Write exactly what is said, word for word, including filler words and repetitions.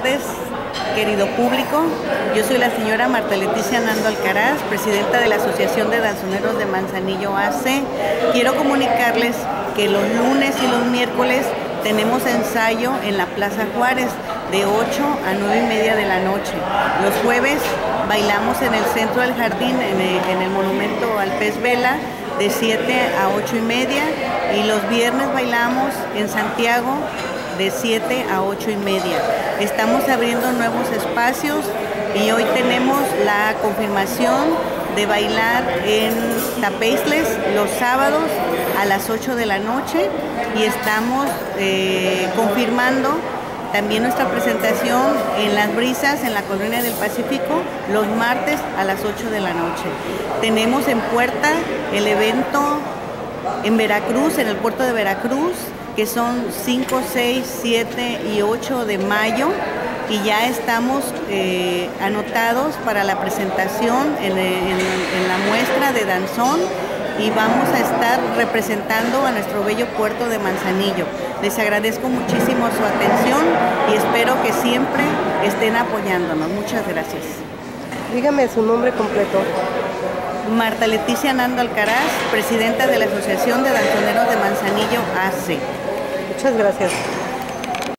tardes, querido público. Yo soy la señora Marta Leticia Nando Alcaraz, presidenta de la Asociación de Danzoneros de Manzanillo A C. Quiero comunicarles que los lunes y los miércoles tenemos ensayo en la Plaza Juárez de ocho a nueve y media de la noche. Los jueves bailamos en el centro del jardín, en el, en el monumento al pez vela, de siete a ocho y media, y los viernes bailamos en Santiago de siete a ocho y media. Estamos abriendo nuevos espacios y hoy tenemos la confirmación de bailar en Tapeisles los sábados a las ocho de la noche, y estamos eh, confirmando también nuestra presentación en Las Brisas, en la Colonia del Pacífico, los martes a las ocho de la noche. Tenemos en puerta el evento en Veracruz, en el puerto de Veracruz, que son cinco, seis, siete y ocho de mayo, y ya estamos eh, anotados para la presentación en, en, en la muestra de danzón, y vamos a estar representando a nuestro bello puerto de Manzanillo. Les agradezco muchísimo su atención y espero que siempre estén apoyándonos. Muchas gracias. Dígame su nombre completo. Marta Leticia Nando Alcaraz, presidenta de la Asociación de Danzoneros de Manzanillo A C. Muchas gracias.